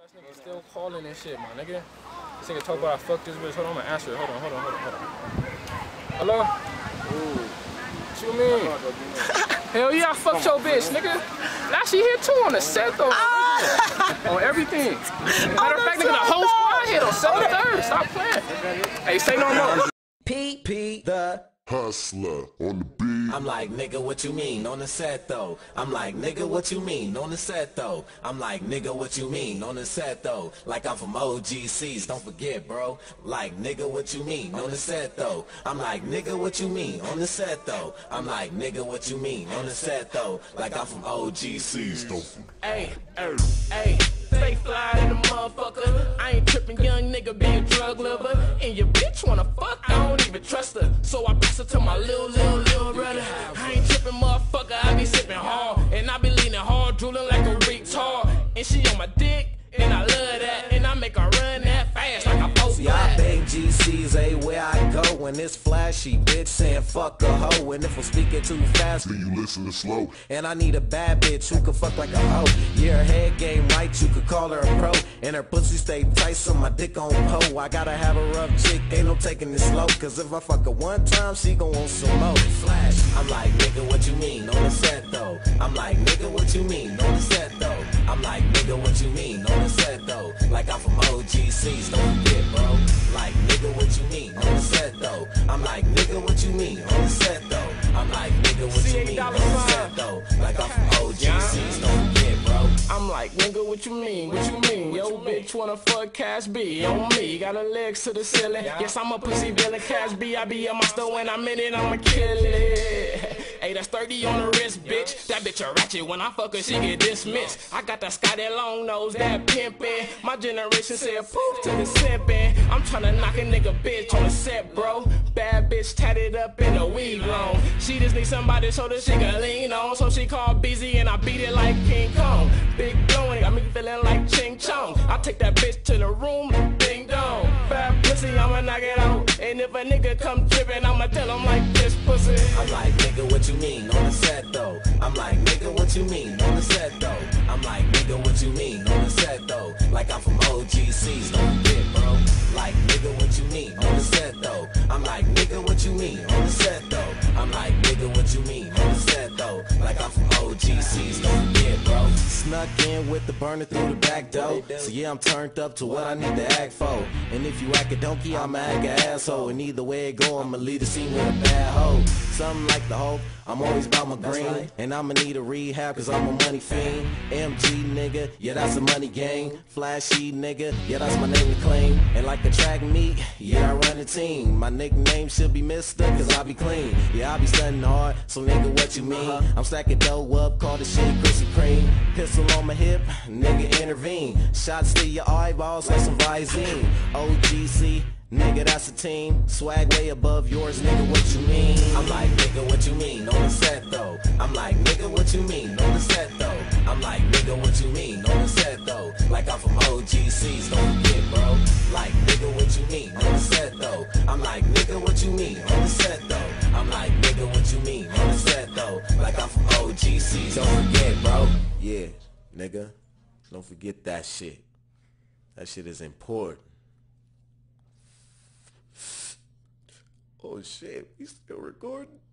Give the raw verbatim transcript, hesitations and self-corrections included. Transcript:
This nigga still calling and shit, my nigga. This nigga talk about I fucked this bitch. Hold on, I'm gonna answer it. Hold on, hold on, hold on, hold on. Hello? Ooh. What you mean? Hell yeah, I fucked your bitch, nigga. Now she here too on the set though. On everything. Matter of fact, nigga, the whole squad hit on seven third. Stop playing. Hey, say no more. P P the Hustler on the beat. I'm like, nigga, what you mean on the set though? I'm like, nigga, what you mean on the set though? I'm like, nigga, what you mean on the set though? Like I'm from O G Cs, don't forget, bro. Like, nigga, what you mean on the set though? I'm like, nigga, what you mean on the set though? I'm like, nigga, what you mean on the set though? Like I'm from O G Cs. Hey, hey, hey. Stay fly in the motherfucker. I ain't tripping, young nigga, be a drug lover. And your bitch wanna fuck, I don't even trust her. So I pass her to my little, little, little brother. I ain't tripping, motherfucker, I be sipping hard. And I be leaning hard, drooling like a retard. And she on my dick, and I love that. And I make her run that fast like a boat. See, I beg G Cs everywhere I go. When it's flashy, bitch saying fuck a hoe. And if I'm speaking too fast, then you listen to slow. And I need a bad bitch who can fuck like a hoe. Yeah, her head game right, you could call her a pro. And her pussy stay tight, so my dick on po. I gotta have a rough chick, ain't no taking it slow. Cause if I fuck her one time, she gon' want some more. Flash, I'm like, nigga, what you mean on the set though? I'm like, nigga, what you mean on the set though? I'm like, nigga, what you mean on the set though? Like I'm from O G Cs, don't forget, bro. Like, nigga, what you mean on the set though? I'm like, nigga, what you mean on the set though? I'm like, nigga, what you mean on the set though? Like I'm from O G Cs, don't forget, bro. I'm like, nigga, what you mean? What you mean? Yo, bitch wanna fuck Cash B on me. Got her legs to the ceiling. Yes, I'm a pussy villain. Cash B, I be in my store when I'm in it, I'ma kill it. Hey, that's thirty on the wrist, bitch. That bitch a ratchet. When I fuck her, she get dismissed. I got that Scott, that long nose, that pimpin'. My generation said poof to the simpin'. I'm tryna knock a nigga bitch on the set, bro. Bad bitch tatted up in a weed long. She just need somebody so that she can lean on. So she called B Z and I beat it like King Kong. Big blowing, got me feeling like Ching Chong. I take that bitch to the room, ding dong. Bad pussy, I'ma knock it out. And if a nigga come trippin', I'ma tell him like this pussy. I'm like, nigga, what you mean on the set though? I'm like, nigga, what you mean on the set though? I'm like, nigga, what you mean on the set though? Like I'm from O G Cs, don't forget, bro. Like, nigga, what you mean on the set though? I'm like, nigga, what you mean on the set though? I'm like, nigga, what you mean on the set though? Like I'm from O G Cs, don't forget, bro. Snuck in with the burner through the back door. So yeah, I'm turned up to what I need to act for. And if you act a donkey, I'ma act a asshole. And either way it go, I'ma leave the scene with a bad hoe. Something like the Hulk, I'm always about my green. And I'ma need a rehab cause I'm a money fiend. M G nigga, yeah that's a money gang. Flashy nigga, yeah that's my name to claim. And like the track meet, yeah I run a team. My nickname should be Mister cause I be clean. Yeah I be stunning hard, so nigga what you mean? I'm stacking dough up, call the shit Krispy Kreme. Pistol on my hip, nigga intervene. Shots to your eyeballs like some Visine. O G C, nigga, that's a team. Swag way above yours, nigga, what you mean? I'm like, nigga, what you mean on the set though? I'm like, nigga, what you mean on the set though? I'm like, nigga, what you mean on the set though? Like I'm from O G Cs, don't forget, bro. Like, nigga, what you mean on the set though? I'm like, nigga, what you mean on the set though? I'm like, nigga, what you mean on the set though? Like I'm from O G Cs, don't forget, bro. Yeah, nigga, don't forget that shit. That shit is important. Oh shit, we still recording?